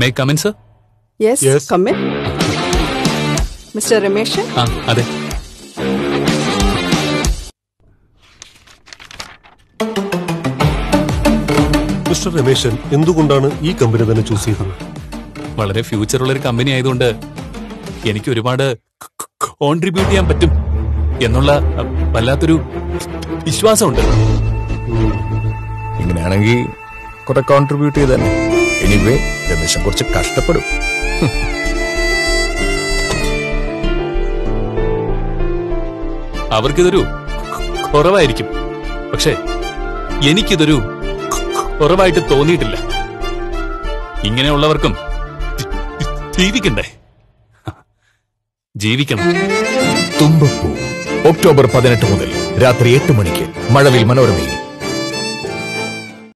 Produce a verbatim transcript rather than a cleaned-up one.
May come in sir? Yes, come in. Mister Ramesan? ആ, അതെ. Mister Rameshan എന്തുകൊണ്ടാണ് ഈ കമ്പനി തന്നെ ചൂസ് ചെയ്തത്? വളരെ ഫ്യൂച്ചർ ഉള്ളൊരു കമ്പനി ആയതുകൊണ്ട് എനിക്ക് ഒരുപാട് കോൺട്രിബ്യൂട്ട് ചെയ്യാൻ പറ്റും എന്നുള്ള വല്ലാത്തൊരു വിശ്വാസമുണ്ട്. ഇങ്ങനെയാണെങ്കിൽ കുറെ കോൺട്രിബ്യൂട്ട് ചെയ്ത് തന്നെ. എനിവേ രമേശൻ കുറച്ച് കഷ്ടപ്പെടും. അവർക്കിതൊരു കുറവായിരിക്കും, പക്ഷെ എനിക്കിതൊരു കുറവായിട്ട് തോന്നിയിട്ടില്ല. ഇങ്ങനെയുള്ളവർക്കും ജീവിക്കണ്ടേ? ജീവിക്കണം. തുമ്പപ്പൂ ഒക്ടോബർ പതിനെട്ട് മുതൽ രാത്രി എട്ട് മണിക്ക് മഴവിൽ മനോരമയിൽ.